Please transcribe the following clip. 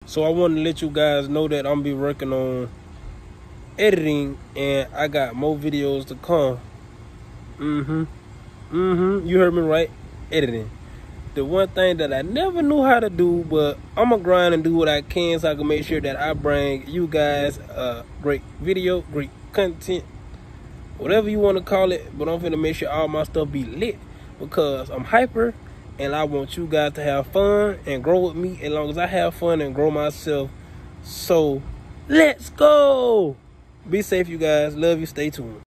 So I want to let you guys know that I'm be working on editing, and I got more videos to come. You heard me right, editing. The one thing that I never knew how to do, but I'm gonna grind and do what I can so I can make sure that I bring you guys great video, great content, whatever you want to call it. But I'm finna make sure all my stuff be lit, because I'm hyper and I want you guys to have fun and grow with me as long as I have fun and grow myself. So let's go. Be safe, you guys. Love you. Stay tuned.